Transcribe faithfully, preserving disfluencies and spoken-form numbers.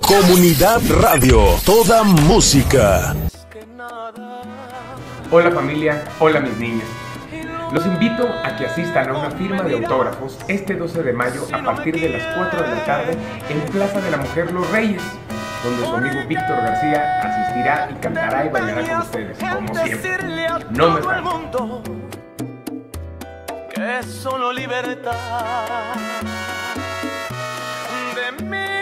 Comunidad Radio, toda música. Hola familia, hola mis niñas. Los invito a que asistan a una firma de autógrafos este doce de mayo a partir de las cuatro de la tarde en Plaza de la Mujer Los Reyes, donde su amigo Víctor García asistirá y cantará y bailará con ustedes, como siempre. No me fallen. Que solo libertad de mí.